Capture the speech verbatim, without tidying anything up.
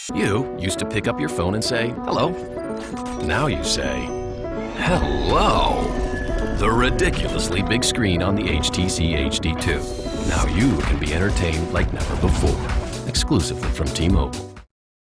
You used to pick up your phone and say, hello. Now you say, hello. The ridiculously big screen on the H T C H D two. Now you can be entertained like never before. Exclusively from T-Mobile.